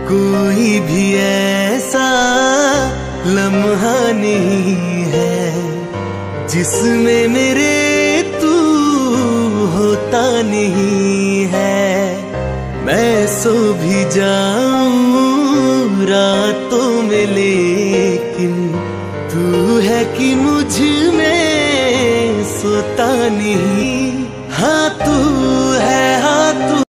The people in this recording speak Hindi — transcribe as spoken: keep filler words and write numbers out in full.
कोई भी ऐसा लम्हा नहीं है जिसमें मेरे तू होता नहीं है। मैं सो भी जाऊं रातों में लेकिन तू है कि मुझ में सोता नहीं। हाँ तू है, हाँ तू